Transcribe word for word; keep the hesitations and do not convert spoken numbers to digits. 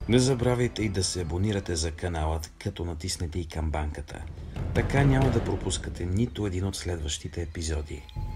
Не забравяйте и да се абонирате за каналът, като натиснете и камбанката. Така няма да пропускате нито един от следващите епизоди.